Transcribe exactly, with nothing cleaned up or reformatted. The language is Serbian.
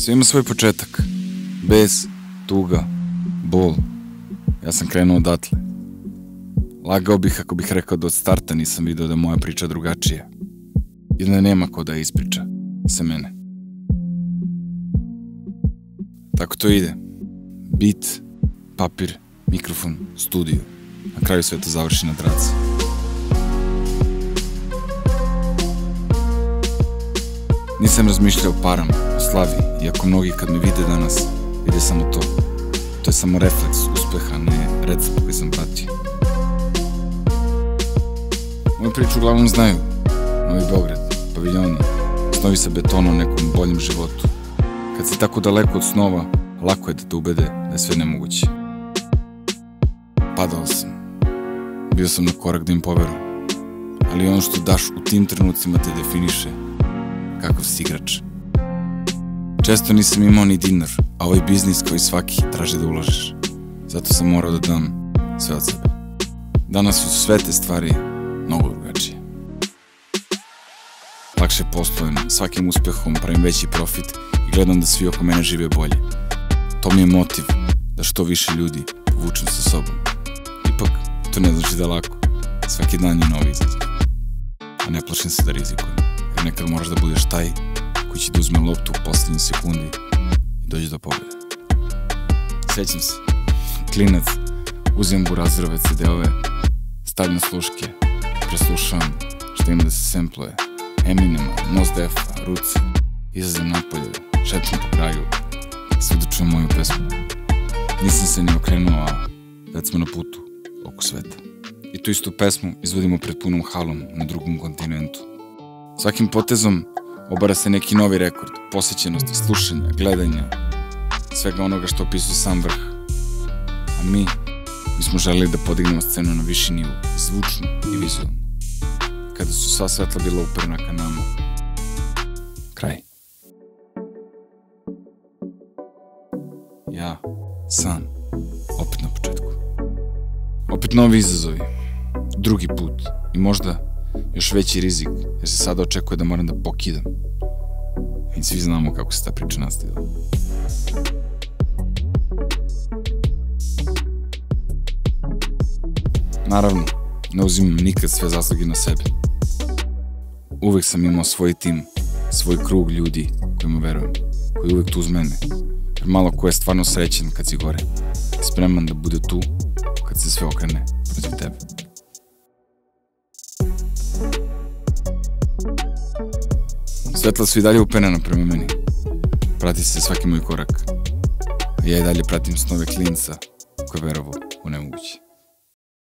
Sve ima svoj početak. Bes, tuga, bol. Ja sam krenuo odatle. Lagao bih ako bih rekao da od starta nisam video da je moja priča drugačija. I da nema ko da je ispriča. Sa mene. Tako to ide. Bit, papir, mikrofon, studio. Na kraju sve to završi na traci. Nisam razmišljao o parama, o slavi, iako mnogi kad me vide danas, vide samo to. To je samo refleks uspeha, ne recept koji sam pratio. Moju priču uglavnom znaju. Novi Beograd, paviljoni, snovi sa betona o nekom boljem životu. Kad si tako daleko od snova, lako je da te ubede da je sve nemoguće. Padao sam. Bio sam na korak da im poverujem. Ali ono što daš u tim trenucima te definiše kakav si igrač. Često nisam imao ni dinar, a ovaj biznis kao i svaki traži da ulažeš. Zato sam morao da dam sve od sebe. Danas su sve te stvari mnogo drugačije. Lakše poslujem, svakim uspehom pravim veći profit i gledam da svi oko mene žive bolje. To mi je motiv da što više ljudi povučem sa sobom. Ipak, to ne znači da je lako. Svaki dan je novi izazov. A ne plašim se da rizikujem. Jer nekad moraš da budeš taj koji će da uzme loptu u poslednjoj sekundi i dođe do pobjede. Sjećam se, klinac, uzimam burazirove ce de-ove, stavljam sluške, preslušavam što ima da se sempluje, Eminema, Mos Defa, Ruce, izazem napolje, šetam po kraju i svuda čujem moju pesmu. Nisam se ni okrenuo, a već smo na putu oko sveta. I tu istu pesmu izvodimo pred punom halom na drugom kontinentu. Svakim potezom obara se neki novi rekord, posjećenosti, slušanja, gledanja, svega onoga što opisuje sam vrh. A mi, mi smo želeli da podignemo scenu na viši nivo, zvučno i vizualno. Kada su sva svetla bila uperena ka nama. Kraj. Ja, sam, opet na početku. Opet novi izazovi, drugi put i možda još veći rizik, jer se sada očekuje da moram da pokidam. I svi znamo kako se ta priča nastavila. Naravno, ne uzimam nikad sve zasluge na sebe. Uvek sam imao svoj tim, svoj krug ljudi kojima verujem, koji uvek tu uz mene. Jer malo ko je stvarno srećen kad si gore, spreman da bude tu kad se sve okrene protiv tebe. Svetla su i dalje uperena prema meni. Prati se svaki moj korak. A ja i dalje pratim snove klinca koji verovo u nemoguće.